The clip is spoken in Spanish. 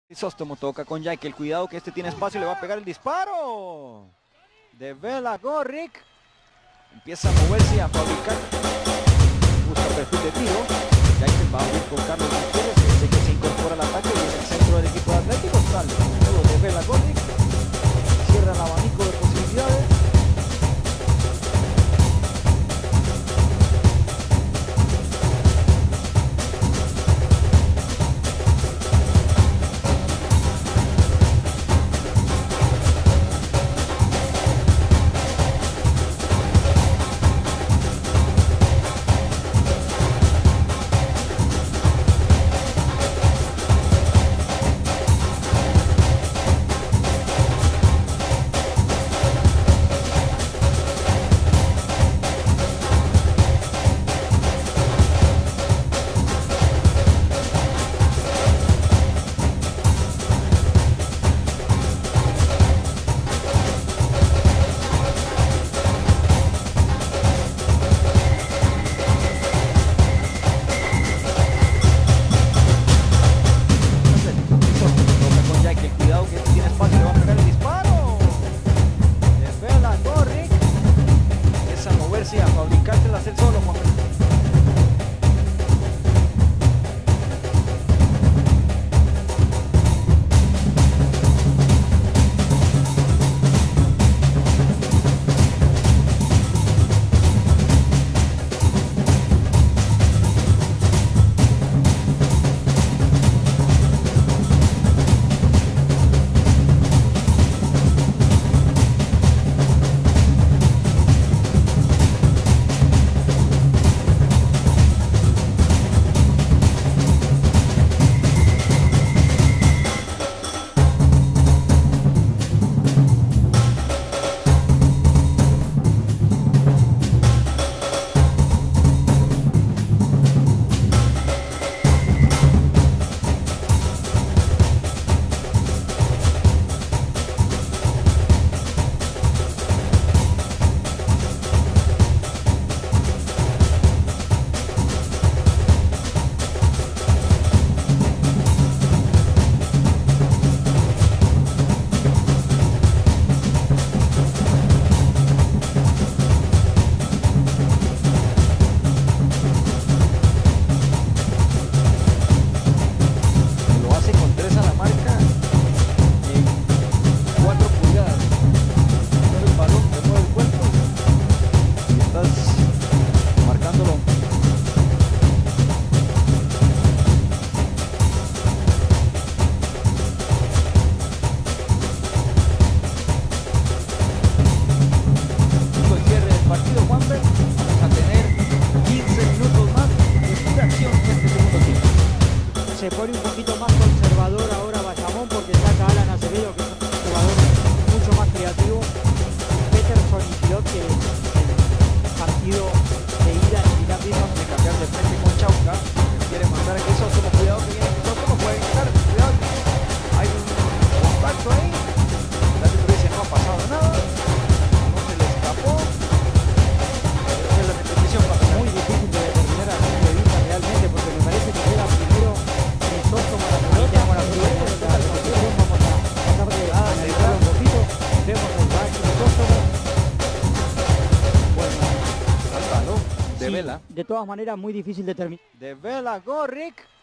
Crisóstomo toca con Jaikel, cuidado que este tiene espacio, le va a pegar el disparo de Vela Gorric. Empieza a moverse, a fabricar, busca perfil de tiro. Jaikel va a abrir con Carlos Gutiérrez, ese que se incorpora al ataque y en el centro del equipo de Atlético. Sale luego de Vela Gorric, cierra el abanico de posibilidades. A fabricárselas él solo, Juan. Se pone un poquito más conservador ahora Bayamón porque saca a Alan Acevedo, que es un jugador mucho más creativo. Peterson y Pilot, que el partido de ida en Milán mismo de cambiar de frente con Chauca, que quiere mandar a Crisóstomo, cuidado que viene Crisóstomo, puede quitar, cuidado, hay un contacto ahí, el árbitro dice no ha pasado nada, no se le escapó, es la repetición para muy difícil de determinar a simple vista realmente, porque me parece que era primero Crisóstomo la pelota, vamos a tratar de analizar un poquito, vemos el back Crisóstomo. Bueno, hasta, ¿no? De Sí, Vela. de todas maneras muy difícil de terminar. De Vela Gorric.